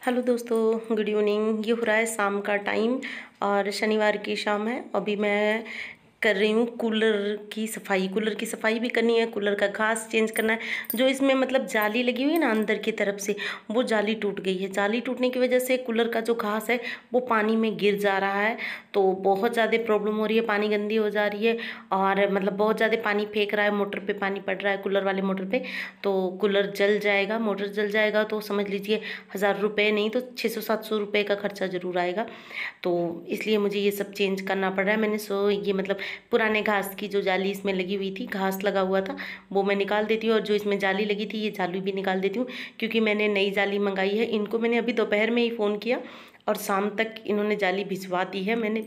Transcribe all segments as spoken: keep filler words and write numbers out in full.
Hello दोस्तों, good evening. ये हो रहा है शाम का टाइम और शनिवार की शाम है। अभी मैं कर रही हूँ कूलर की सफाई। कूलर की सफाई भी करनी है, कूलर का घास चेंज करना है। जो इसमें मतलब जाली लगी हुई है ना अंदर की तरफ से, वो जाली टूट गई है। जाली टूटने की वजह से कूलर का जो घास है वो पानी में गिर जा रहा है, तो बहुत ज़्यादा प्रॉब्लम हो रही है। पानी गंदी हो जा रही है और मतलब बहुत ज़्यादा पानी फेंक रहा है, मोटर पे पानी पड़ रहा है, कूलर वाले मोटर पे। तो कूलर जल जाएगा, मोटर जल जाएगा तो समझ लीजिए हज़ार रुपये नहीं तो छः सौ सात सौ रुपये का खर्चा ज़रूर आएगा। तो इसलिए मुझे ये सब चेंज करना पड़ रहा है। मैंने सो ये मतलब पुराने घास की जो जाली इसमें लगी हुई थी, घास लगा हुआ था, वो मैं निकाल देती हूँ और जो इसमें जाली लगी थी ये जाली भी निकाल देती हूँ, क्योंकि मैंने नई जाली मंगाई है। इनको मैंने अभी दोपहर में ही फ़ोन किया और शाम तक इन्होंने जाली भिजवा दी है। मैंने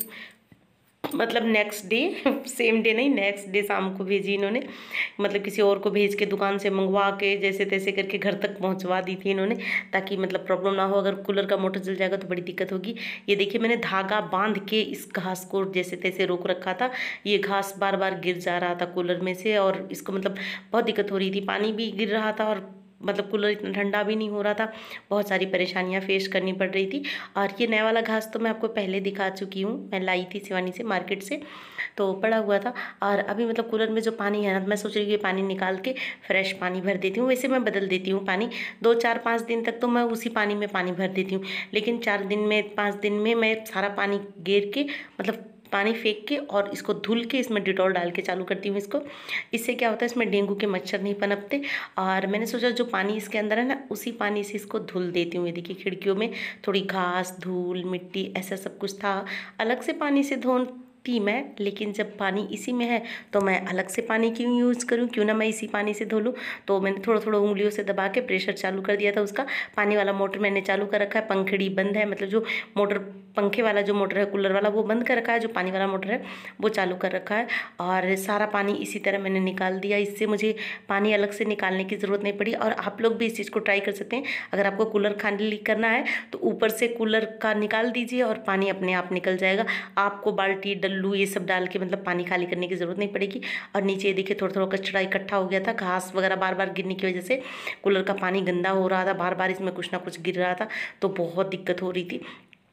मतलब नेक्स्ट डे, सेम डे नहीं, नेक्स्ट डे शाम को भेजी इन्होंने। मतलब किसी और को भेज के दुकान से मंगवा के जैसे तैसे करके घर तक पहुंचवा दी थी इन्होंने, ताकि मतलब प्रॉब्लम ना हो। अगर कूलर का मोटर जल जाएगा तो बड़ी दिक्कत होगी। ये देखिए मैंने धागा बांध के इस घास को जैसे तैसे रोक रखा था। ये घास बार बार गिर जा रहा था कूलर में से और इसको मतलब बहुत दिक्कत हो रही थी। पानी भी गिर रहा था और मतलब कूलर इतना ठंडा भी नहीं हो रहा था। बहुत सारी परेशानियां फेस करनी पड़ रही थी। और ये नया वाला घास तो मैं आपको पहले दिखा चुकी हूँ, मैं लाई थी शिवानी से मार्केट से, तो पड़ा हुआ था। और अभी मतलब कूलर में जो पानी है ना, मैं सोच रही हूँ ये पानी निकाल के फ्रेश पानी भर देती हूँ। वैसे मैं बदल देती हूँ पानी, दो चार पाँच दिन तक तो मैं उसी पानी में पानी भर देती हूँ, लेकिन चार दिन में पाँच दिन में मैं सारा पानी गेर के मतलब पानी फेंक के और इसको धुल के इसमें डिटॉल डाल के चालू करती हूँ इसको। इससे क्या होता है, इसमें डेंगू के मच्छर नहीं पनपते। और मैंने सोचा जो पानी इसके अंदर है ना, उसी पानी से इसको धुल देती हूँ। ये देखिए खिड़कियों में थोड़ी घास, धूल, मिट्टी ऐसा सब कुछ था। अलग से पानी से धोती मैं, लेकिन जब पानी इसी में है तो मैं अलग से पानी क्यों यूज़ करूँ, क्यों ना मैं इसी पानी से धो लूँ। तो मैंने थोड़ा थोड़ा उंगलियों से दबा के प्रेशर चालू कर दिया था उसका। पानी वाला मोटर मैंने चालू कर रखा है, पंखड़ी बंद है, मतलब जो मोटर पंखे वाला जो मोटर है कूलर वाला वो बंद कर रखा है, जो पानी वाला मोटर है वो चालू कर रखा है। और सारा पानी इसी तरह मैंने निकाल दिया। इससे मुझे पानी अलग से निकालने की ज़रूरत नहीं पड़ी। और आप लोग भी इस चीज़ को ट्राई कर सकते हैं। अगर आपको कूलर खाली करना है तो ऊपर से कूलर का निकाल दीजिए और पानी अपने आप निकल जाएगा। आपको बाल्टी, डल्लू ये सब डाल के मतलब पानी खाली करने की ज़रूरत नहीं पड़ेगी। और नीचे देखिए थोड़ा थोड़ा कचरा इकट्ठा हो गया था, घास वगैरह बार बार गिरने की वजह से कूलर का पानी गंदा हो रहा था, बार बार इसमें कुछ ना कुछ गिर रहा था, तो बहुत दिक्कत हो रही थी।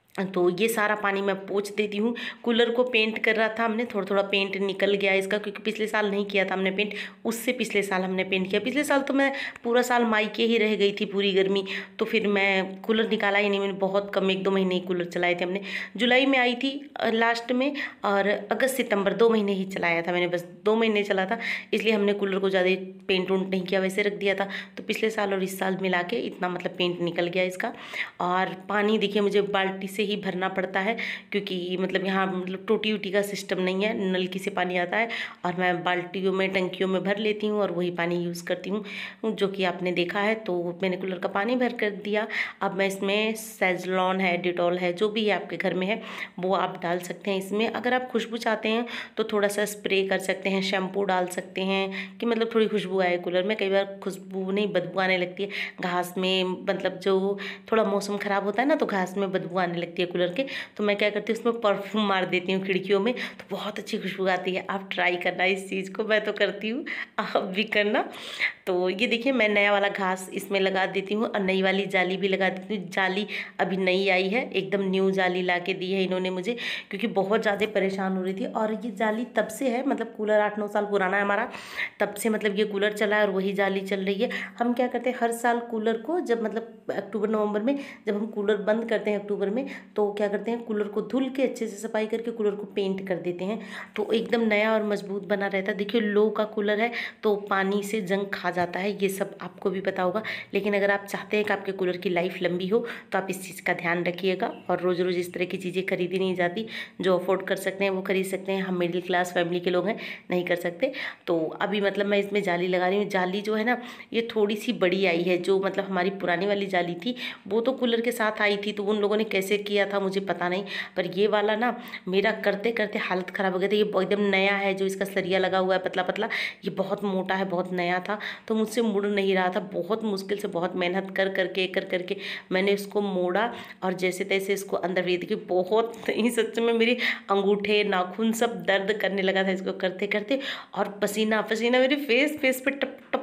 तो ये सारा पानी मैं पोंछ देती हूँ। कूलर को पेंट कर रहा था हमने, थोड़ा थोड़ा पेंट निकल गया इसका, क्योंकि पिछले साल नहीं किया था हमने पेंट, उससे पिछले साल हमने पेंट किया। पिछले साल तो मैं पूरा साल मायके ही रह गई थी पूरी गर्मी, तो फिर मैं कूलर निकाला ही नहीं। मैंने बहुत कम, एक दो महीने ही कूलर चलाए थे हमने। जुलाई में आई थी लास्ट में, और अगस्त सितंबर दो महीने ही चलाया था मैंने, बस दो महीने चला था, इसलिए हमने कूलर को ज़्यादा पेंट उंट नहीं किया, वैसे रख दिया था। तो पिछले साल और इस साल मिला के इतना मतलब पेंट निकल गया इसका। और पानी देखिए मुझे बाल्टी से ही भरना पड़ता है, क्योंकि मतलब यहाँ मतलब टूटी उटी का सिस्टम नहीं है, नलकी से पानी आता है और मैं बाल्टियों में, टंकियों में भर लेती हूँ और वही पानी यूज़ करती हूँ, जो कि आपने देखा है। तो मैंने कूलर का पानी भर कर दिया। अब मैं इसमें सेजलॉन है, डिटॉल है, जो भी है आपके घर में है वो आप डाल सकते हैं इसमें। अगर आप खुशबू चाहते हैं तो थोड़ा सा स्प्रे कर सकते हैं, शैम्पू डाल सकते हैं कि मतलब थोड़ी खुशबू आए कूलर में। कई बार खुशबू नहीं, बदबू आने लगती है घास में, मतलब जो थोड़ा मौसम ख़राब होता है ना तो घास में बदबू आने लगती है कूलर के। तो मैं क्या करती हूँ, उसमें परफ्यूम मार देती हूँ खिड़कियों में, तो बहुत अच्छी खुशबू आती है। आप ट्राई करना इस चीज़ को, मैं तो करती हूँ, आप भी करना। तो ये देखिए मैं नया वाला घास इसमें लगा देती हूँ और नई वाली जाली भी लगा देती हूँ। जाली अभी नई आई है, एकदम न्यू जाली ला के दी है इन्होंने मुझे, क्योंकि बहुत ज़्यादा परेशान हो रही थी। और ये जाली तब से है, मतलब कूलर आठ नौ साल पुराना है हमारा, तब से मतलब ये कूलर चला है और वही जाली चल रही है। हम क्या करते हैं, हर साल कूलर को जब मतलब अक्टूबर नवंबर में जब हम कूलर बंद करते हैं अक्टूबर में, तो क्या करते हैं कूलर को धुल के अच्छे से सफाई करके कूलर को पेंट कर देते हैं, तो एकदम नया और मजबूत बना रहता है। देखिए लो का कूलर है तो पानी से जंग खा जाता है, ये सब आपको भी पता होगा। लेकिन अगर आप चाहते हैं कि आपके कूलर की लाइफ लंबी हो तो आप इस चीज़ का ध्यान रखिएगा। और रोज़ रोज़ इस तरह की चीज़ें खरीदी नहीं जाती, जो अफोर्ड कर सकते हैं वो खरीद सकते हैं। हम मिडिल क्लास फैमिली के लोग हैं, नहीं कर सकते। तो अभी मतलब मैं इसमें जाली लगा रही हूँ। जाली जो है ना ये थोड़ी सी बड़ी आई है, जो मतलब हमारी पुरानी वाली जाली थी वो तो कूलर के साथ आई थी, तो उन लोगों ने कैसे किया था मुझे पता नहीं, पर ये वाला ना मेरा करते करते हालत ख़राब हो गया था। ये एकदम नया है, जो इसका सरिया लगा हुआ है पतला पतला, ये बहुत मोटा है, बहुत नया था, तो मुझसे मुड़ नहीं रहा था। बहुत मुश्किल से, बहुत मेहनत कर करके कर करके मैंने इसको मोड़ा और जैसे तैसे इसको अंदर भेज दिया। बहुत ही सच में मेरी अंगूठे, नाखून सब दर्द करने लगा था इसको करते करते, और पसीना पसीना मेरे फेस फेस पे टप टप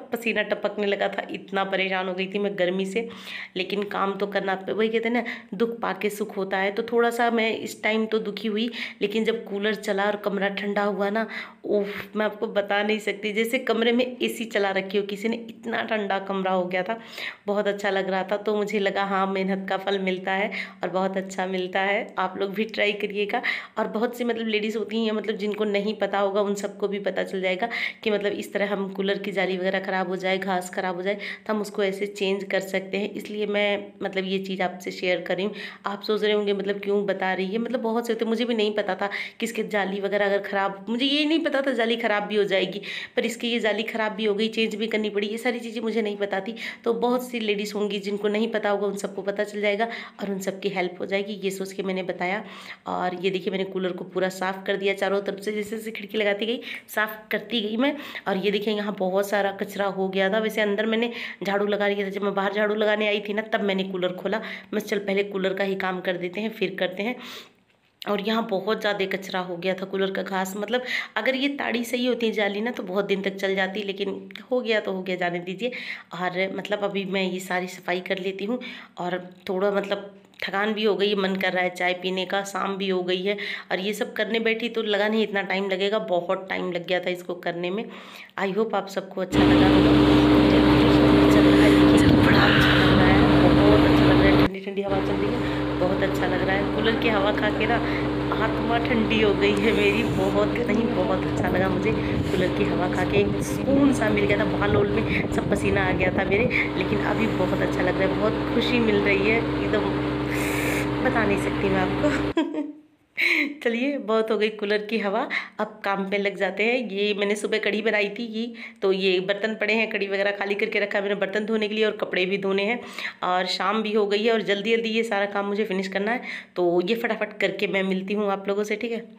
पसीना टपकने लगा था, इतना परेशान हो गई थी मैं गर्मी से। लेकिन काम तो करना, वही कहते हैं ना, दुख पाके सुख होता है। तो थोड़ा सा मैं इस टाइम तो दुखी हुई, लेकिन जब कूलर चला और कमरा ठंडा हुआ ना, ओह मैं आपको बता नहीं सकती, जैसे कमरे में एसी चला रखी हो किसी ने, इतना ठंडा कमरा हो गया था, बहुत अच्छा लग रहा था। तो मुझे लगा हाँ, मेहनत का फल मिलता है और बहुत अच्छा मिलता है। आप लोग भी ट्राई करिएगा। और बहुत सी मतलब लेडीज़ होती हैं, मतलब जिनको नहीं पता होगा उन सबको भी पता चल जाएगा कि मतलब इस तरह हम कूलर की जाली वगैरह ख़राब हो जाए, घास ख़राब हो जाए तो हम उसको ऐसे चेंज कर सकते हैं। इसलिए मैं मतलब ये चीज़ आपसे शेयर कर रही हूँ। आप सोच रहे होंगे मतलब क्यों बता रही है, मतलब बहुत से होते, मुझे भी नहीं पता था कि इसके जाली वगैरह अगर ख़राब, मुझे ये नहीं पता था जाली ख़राब भी हो जाएगी, पर इसकी ये जाली ख़राब भी हो गई, चेंज भी करनी पड़ी, ये सारी चीज़ें मुझे नहीं पता थी। तो बहुत सी लेडीज़ होंगी जिनको नहीं पता होगा, उन सबको पता चल जाएगा और उन सबकी हेल्प हो जाएगी, ये सोच के मैंने बताया। और ये देखिए मैंने कूलर को पूरा साफ़ कर दिया चारों तरफ से, जैसे जैसे खिड़की लगाती गई साफ़ करती गई मैं। और ये देखिए यहाँ बहुत सारा कचरा हो गया था। वैसे अंदर मैंने झाड़ू लगा लिया था, जब मैं बाहर झाड़ू लगाने आई थी ना तब मैंने कूलर खोला। मैं चल पहले कूलर का ही काम कर देते हैं फिर करते हैं। और यहाँ बहुत ज़्यादा कचरा हो गया था, कूलर का घास, मतलब अगर ये ताड़ी सही होती जाली ना तो बहुत दिन तक चल जाती, लेकिन हो गया तो हो गया, जाने दीजिए। और मतलब अभी मैं ये सारी सफाई कर लेती हूँ। और थोड़ा मतलब थकान भी हो गई है, मन कर रहा है चाय पीने का, शाम भी हो गई है। और ये सब करने बैठी तो लगा नहीं इतना टाइम लगेगा, बहुत टाइम लग गया था इसको करने में। आई होप आप सबको अच्छा लगा होगा। चल रहा है, बड़ा अच्छा लग रहा है, बहुत अच्छा लग रहा है, ठंडी ठंडी हवा चल रही है, बहुत अच्छा लग रहा है। कूलर की हवा खा के ना आत्मा ठंडी हो गई है मेरी, बहुत नहीं बहुत अच्छा लगा मुझे कूलर की हवा खा के, एक सुकून सा मिल गया था, बाल ओल में सब पसीना आ गया था मेरे। लेकिन अभी बहुत अच्छा लग रहा है, बहुत खुशी मिल रही है, एकदम बता नहीं सकती मैं आपको। चलिए बहुत हो गई कूलर की हवा, अब काम पे लग जाते हैं। ये मैंने सुबह कढ़ी बनाई थी ये, तो ये बर्तन पड़े हैं, कढ़ी वगैरह खाली करके रखा है मैंने बर्तन धोने के लिए, और कपड़े भी धोने हैं। और शाम भी हो गई है और जल्दी जल्दी ये सारा काम मुझे फिनिश करना है, तो ये फटाफट करके मैं मिलती हूँ आप लोगों से, ठीक है।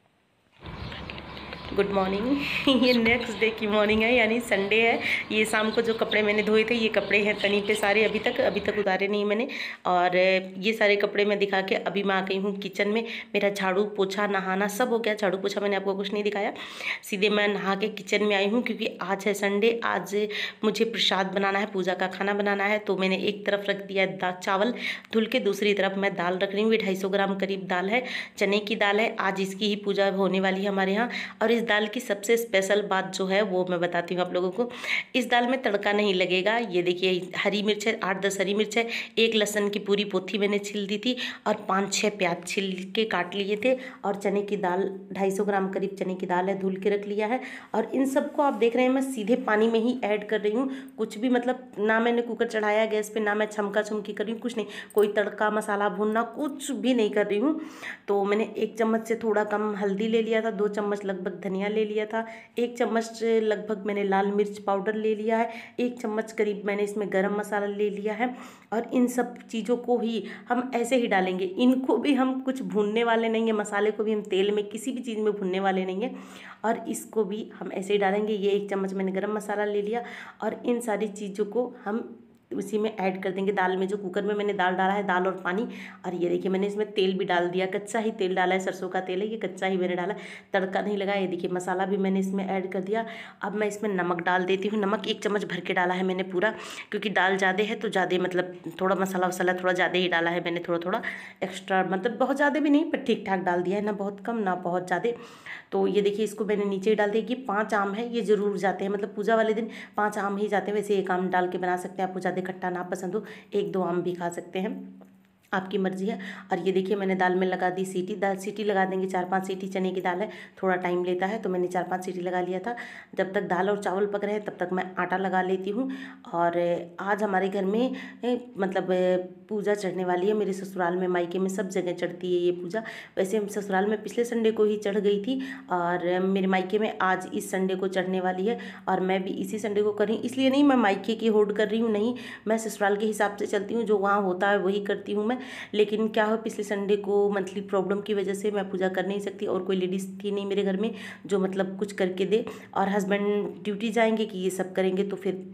Good morning. ये नेक्स्ट डे की मॉर्निंग है, यानी संडे है। ये शाम को जो कपड़े मैंने धोए थे, ये कपड़े हैं तनी पे सारे, अभी तक अभी तक उतारे नहीं मैंने। और ये सारे कपड़े मैं दिखा के अभी मैं आ गई हूँ किचन में। मेरा झाड़ू पोछा नहाना सब हो गया, झाड़ू पोछा मैंने आपको कुछ नहीं दिखाया, सीधे मैं नहा के किचन में आई हूँ, क्योंकि आज है संडे, आज मुझे प्रसाद बनाना है, पूजा का खाना बनाना है। तो मैंने एक तरफ रख दिया दाल चावल धुल के, दूसरी तरफ मैं दाल रख रही हूँ। ये ढाई सौ ग्राम करीब दाल है, चने की दाल है, आज इसकी ही पूजा होने वाली है हमारे यहाँ। और दाल की सबसे स्पेशल बात जो है वो मैं बताती हूँ आप लोगों को। इस दाल में तड़का नहीं लगेगा। ये देखिए हरी मिर्च है, आठ दस हरी मिर्च है, एक लहसुन की पूरी पोथी मैंने छिल दी थी, और पाँच छः प्याज छिल के काट लिए थे। और चने की दाल ढाई सौ ग्राम करीब चने की दाल है, धुल के रख लिया है। और इन सबको आप देख रहे हैं मैं सीधे पानी में ही ऐड कर रही हूँ, कुछ भी मतलब ना मैंने कुकर चढ़ाया गैस पे, ना मैं छमका छमकी कर रही हूँ, कुछ नहीं, कोई तड़का मसाला भूनना कुछ भी नहीं कर रही हूँ। तो मैंने एक चम्मच से थोड़ा कम हल्दी ले लिया था, दो चम्मच लगभग धनिया ले लिया था, एक चम्मच लगभग मैंने लाल मिर्च पाउडर ले लिया है, एक चम्मच करीब मैंने इसमें गरम मसाला ले लिया है। और इन सब चीज़ों को ही हम ऐसे ही डालेंगे, इनको भी हम कुछ भूनने वाले नहीं है, मसाले को भी हम तेल में किसी भी चीज़ में भूनने वाले नहीं है, और इसको भी हम ऐसे ही डालेंगे। ये एक चम्मच मैंने गरम मसाला ले लिया, और इन सारी चीज़ों को हम उसी में ऐड कर देंगे, दाल में, जो कुकर में मैंने दाल डाला है, दाल और पानी। और ये देखिए मैंने इसमें तेल भी डाल दिया, कच्चा ही तेल डाला है, सरसों का तेल है ये, कच्चा ही मैंने डाला, तड़का नहीं लगाया। ये देखिए मसाला भी मैंने इसमें ऐड कर दिया। अब मैं इसमें नमक डाल देती हूँ, नमक एक चम्मच भर के डाला है मैंने पूरा, क्योंकि दाल ज़्यादा है तो ज़्यादा मतलब थोड़ा मसाला वसाला थोड़ा ज़्यादा ही डाला है मैंने, थोड़ा थोड़ा एक्स्ट्रा, मतलब बहुत ज़्यादा भी नहीं पर ठीक ठाक डाल दिया है, ना बहुत कम ना बहुत ज़्यादा। तो ये देखिए इसको मैंने नीचे ही डाल दिया। कि पाँच आम है, ये ज़रूर जाते हैं, मतलब पूजा वाले दिन पाँच आम ही जाते हैं। वैसे एक आम डाल के बना सकते हैं, आपको ज़्यादा खट्टा ना पसंद हो एक दो आम भी खा सकते हैं, आपकी मर्जी है। और ये देखिए मैंने दाल में लगा दी सीटी, दाल सीटी लगा देंगे चार पांच सीटी, चने की दाल है थोड़ा टाइम लेता है, तो मैंने चार पांच सीटी लगा लिया था। जब तक दाल और चावल पक रहे हैं तब तक मैं आटा लगा लेती हूँ। और आज हमारे घर में मतलब पूजा चढ़ने वाली है, मेरे ससुराल में मायके में सब जगह चढ़ती है ये पूजा। वैसे हम ससुराल में पिछले संडे को ही चढ़ गई थी, और मेरे मायके में आज इस संडे को चढ़ने वाली है, और मैं भी इसी संडे को कर रही हूँ। इसलिए नहीं मैं मायके की होड़ कर रही हूँ, नहीं, मैं ससुराल के हिसाब से चलती हूँ, जो वहाँ होता है वही करती हूँ मैं। लेकिन क्या हो, पिछले संडे को मंथली प्रॉब्लम की वजह से मैं पूजा कर नहीं सकती, और कोई लेडीज़ थी नहीं मेरे घर में जो मतलब कुछ करके दे, और हस्बैंड ड्यूटी जाएंगे कि ये सब करेंगे, तो फिर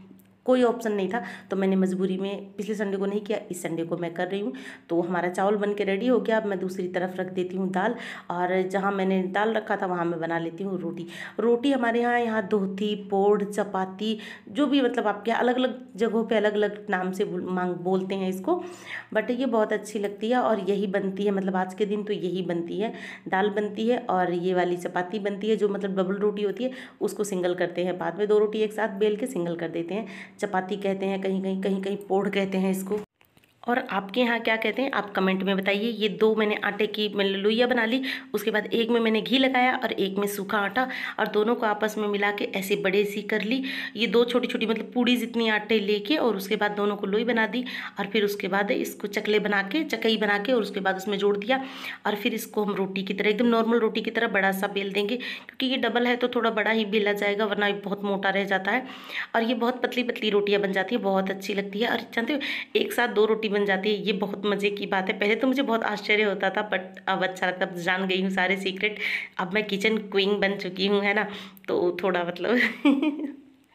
कोई ऑप्शन नहीं था, तो मैंने मजबूरी में पिछले संडे को नहीं किया, इस संडे को मैं कर रही हूँ। तो हमारा चावल बन के रेडी हो गया। अब मैं दूसरी तरफ रख देती हूँ दाल, और जहाँ मैंने दाल रखा था वहाँ मैं बना लेती हूँ रोटी। रोटी हमारे यहाँ यहाँ दोहती, पोड़, चपाती, जो भी मतलब आपके अलग अलग जगहों पे अलग अलग नाम से मांग बोलते हैं इसको, बट ये बहुत अच्छी लगती है और यही बनती है। मतलब आज के दिन तो यही बनती है, दाल बनती है और ये वाली चपाती बनती है, जो मतलब डबल रोटी होती है उसको सिंगल करते हैं, बाद में दो रोटी एक साथ बेल के सिंगल कर देते हैं। चपाती कहते हैं, कहीं कहीं कहीं कहीं पोड़ कहते हैं इसको। और आपके यहाँ क्या कहते हैं आप कमेंट में बताइए। ये दो मैंने आटे की मैंने लोइया बना ली, उसके बाद एक में मैंने घी लगाया और एक में सूखा आटा, और दोनों को आपस में मिला के ऐसे बड़े सी कर ली। ये दो छोटी छोटी मतलब पूड़ी जितनी आटे लेके, और उसके बाद दोनों को लोई बना दी, और फिर उसके बाद इसको चकले बना के चकई बना के और उसके बाद उसमें जोड़ दिया। और फिर इसको हम रोटी की तरह एकदम नॉर्मल रोटी की तरह बड़ा सा बेल देंगे, क्योंकि ये डबल है तो थोड़ा बड़ा ही बेला जाएगा, वरना ये बहुत मोटा रह जाता है। और ये बहुत पतली पतली रोटियाँ बन जाती है, बहुत अच्छी लगती है। और जानते हो एक साथ दो रोटी बन जाती है, ये बहुत मज़े की बात है। पहले तो मुझे बहुत आश्चर्य होता था, बट अब अच्छा लगता है, जान गई हूँ सारे सीक्रेट। अब मैं किचन क्वीन बन चुकी हूँ, है ना, तो थोड़ा मतलब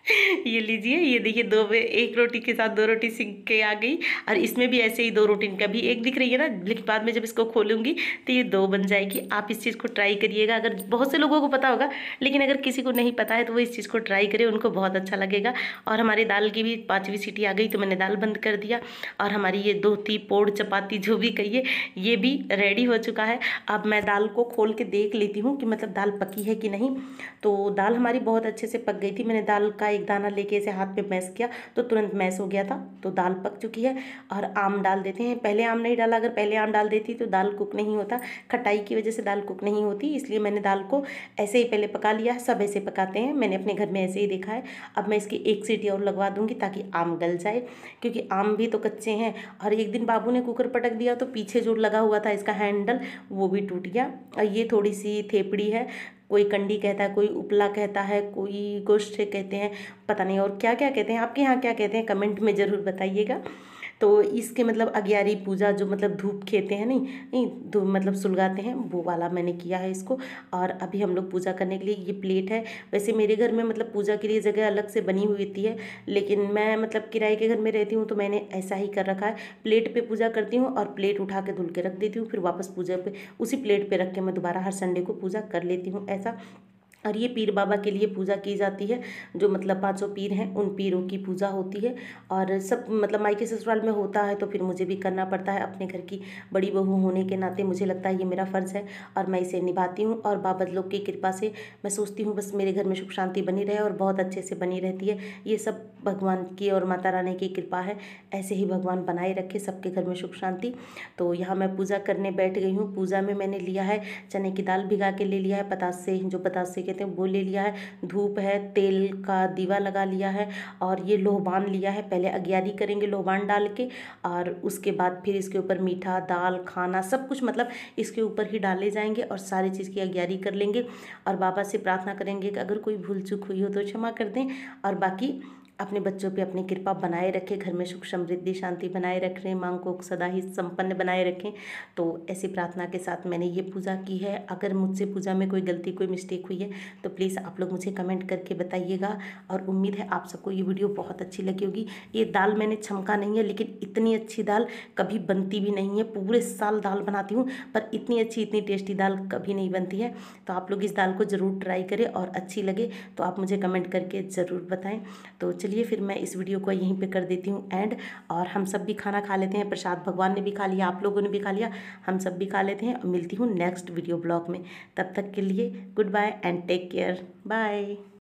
ये लीजिए, ये देखिए दो में एक रोटी के साथ दो रोटी सिक के आ गई, और इसमें भी ऐसे ही दो रोटी कभी एक दिख रही है ना, लेकिन बाद में जब इसको खोलूंगी तो ये दो बन जाएगी। आप इस चीज़ को ट्राई करिएगा, अगर बहुत से लोगों को पता होगा, लेकिन अगर किसी को नहीं पता है तो वो इस चीज़ को ट्राई करे, उनको बहुत अच्छा लगेगा। और हमारी दाल की भी पाँचवीं सीटी आ गई तो मैंने दाल बंद कर दिया, और हमारी ये दोती, पोड़, चपाती जो भी कहिए ये भी रेडी हो चुका है। अब मैं दाल को खोल के देख लेती हूँ कि मतलब दाल पकी है कि नहीं। तो दाल हमारी बहुत अच्छे से पक गई थी। मैंने दाल का एक दाना लेके इसे हाथ पे मैश किया तो तुरंत मैश हो गया था, तो दाल पक चुकी है। और आम डाल देते हैं, पहले आम नहीं डाला, अगर पहले आम डाल देती तो दाल कुक नहीं होता, खटाई की वजह से दाल कुक नहीं होती, इसलिए मैंने दाल को ऐसे ही पहले पका लिया है। सब ऐसे पकाते हैं, मैंने अपने घर में ऐसे ही देखा है। अब मैं इसकी एक सीटी और लगवा दूंगी ताकि आम गल जाए, क्योंकि आम भी तो कच्चे हैं। और एक दिन बाबू ने कुकर पटक दिया तो पीछे जो लगा हुआ था इसका हैंडल वो भी टूट गया। और ये थोड़ी सी थेपड़ी है, कोई कंडी कहता है, कोई उपला कहता है, कोई गोश्त कहते हैं, पता नहीं और क्या क्या कहते हैं। आपके यहाँ क्या कहते हैं कमेंट में ज़रूर बताइएगा। तो इसके मतलब अग्यारी पूजा जो मतलब धूप खेते हैं, नहीं नहीं धूप मतलब सुलगाते हैं, वो वाला मैंने किया है इसको। और अभी हम लोग पूजा करने के लिए, ये प्लेट है। वैसे मेरे घर में मतलब पूजा के लिए जगह अलग से बनी हुई थी है, लेकिन मैं मतलब किराए के घर में रहती हूँ तो मैंने ऐसा ही कर रखा है। प्लेट पे पूजा करती हूँ और प्लेट उठा के धुल के रख देती हूँ, फिर वापस पूजा पे उसी प्लेट पे रख के मैं दोबारा हर संडे को पूजा कर लेती हूँ ऐसा। और ये पीर बाबा के लिए पूजा की जाती है, जो मतलब पांचों पीर हैं उन पीरों की पूजा होती है। और सब मतलब मायके ससुराल में होता है तो फिर मुझे भी करना पड़ता है, अपने घर की बड़ी बहू होने के नाते मुझे लगता है ये मेरा फ़र्ज़ है और मैं इसे निभाती हूँ। और बाबा लोग की कृपा से मैं सोचती हूँ बस मेरे घर में सुख शांति बनी रहे, और बहुत अच्छे से बनी रहती है। ये सब भगवान की और माता रानी की कृपा है, ऐसे ही भगवान बनाए रखे सबके घर में सुख शांति। तो यहाँ मैं पूजा करने बैठ गई हूँ। पूजा में मैंने लिया है चने की दाल भिगा के ले लिया है, पतासे जो पतासे कहते हैं वो ले लिया है, धूप है, तेल का दीवा लगा लिया है, और ये लोहबान लिया है। पहले अग्यारी करेंगे लोहबान डाल के, और उसके बाद फिर इसके ऊपर मीठा, दाल, खाना सब कुछ मतलब इसके ऊपर ही डाले जाएंगे और सारी चीज़ की अग्यारी कर लेंगे। और बाबा से प्रार्थना करेंगे कि अगर कोई भूल चूक हुई हो तो क्षमा कर दें, और बाकी अपने बच्चों पे अपनी कृपा बनाए रखें, घर में सुख समृद्धि शांति बनाए रखें, मांग को सदा ही संपन्न बनाए रखें। तो ऐसी प्रार्थना के साथ मैंने ये पूजा की है। अगर मुझसे पूजा में कोई गलती कोई मिस्टेक हुई है तो प्लीज़ आप लोग मुझे कमेंट करके बताइएगा। और उम्मीद है आप सबको ये वीडियो बहुत अच्छी लगी होगी। ये दाल मैंने छमका नहीं है, लेकिन इतनी अच्छी दाल कभी बनती भी नहीं है। पूरे साल दाल बनाती हूँ पर इतनी अच्छी इतनी टेस्टी दाल कभी नहीं बनती है। तो आप लोग इस दाल को ज़रूर ट्राई करें, और अच्छी लगे तो आप मुझे कमेंट करके ज़रूर बताएं। तो चलिए फिर मैं इस वीडियो को यहीं पे कर देती हूँ एंड, और हम सब भी खाना खा लेते हैं। प्रसाद भगवान ने भी खा लिया, आप लोगों ने भी खा लिया, हम सब भी खा लेते हैं। और मिलती हूँ नेक्स्ट वीडियो ब्लॉग में, तब तक के लिए good bye and take care, bye.